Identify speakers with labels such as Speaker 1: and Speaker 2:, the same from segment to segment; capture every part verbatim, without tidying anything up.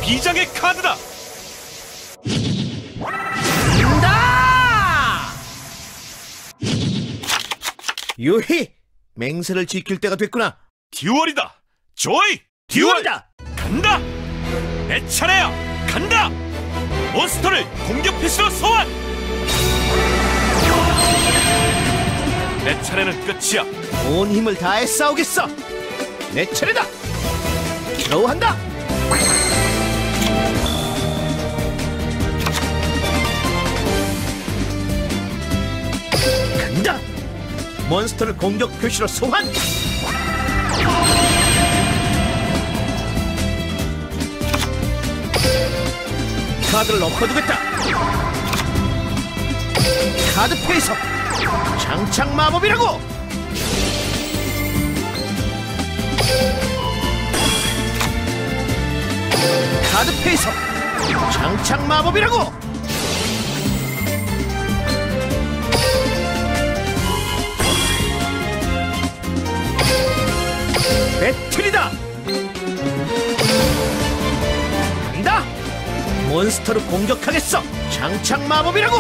Speaker 1: 비장의 카드다.
Speaker 2: 간다! 유희, 맹세를 지킬 때가 됐구나.
Speaker 1: 듀얼이다. 조이,
Speaker 2: 듀얼이다.
Speaker 1: 간다. 내 차례야. 간다. 몬스터를 공격 필수로 소환. 내 차례는 끝이야.
Speaker 2: 온 힘을 다해 싸우겠어. 내 차례다. 드로우한다. 간다. 몬스터를 공격 표시로 소환. 카드를 엎어두겠다. 카드 페이서 장착 마법이라고. 카드 페이서 장착 마법이라고. 배틀이다. 간다. 몬스터를 공격하겠어. 장착 마법이라고.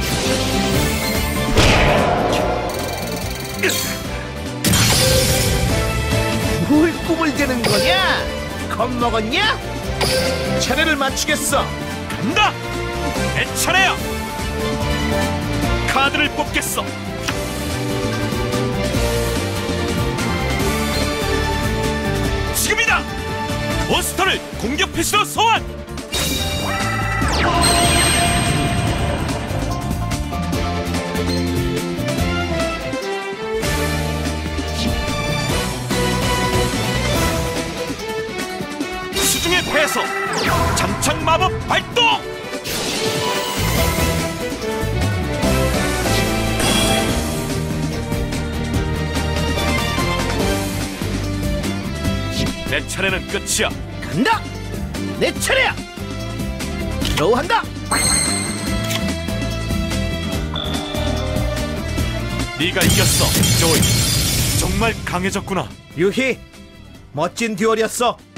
Speaker 2: 뭘 꿈을 대는 거냐? 겁먹었냐? 차례를 맞추겠어.
Speaker 1: 간다. 내 차례야. 카드를 뽑겠어. 지금이다. 몬스터를 공격 필수로 소환. 수중의 패서 장착 마법 발동. 내 차례는 끝이야.
Speaker 2: 간다. 내 차례야. 드로우한다.
Speaker 1: 네가 이겼어, 조이. 정말 강해졌구나.
Speaker 2: 유희, 멋진 듀얼이었어.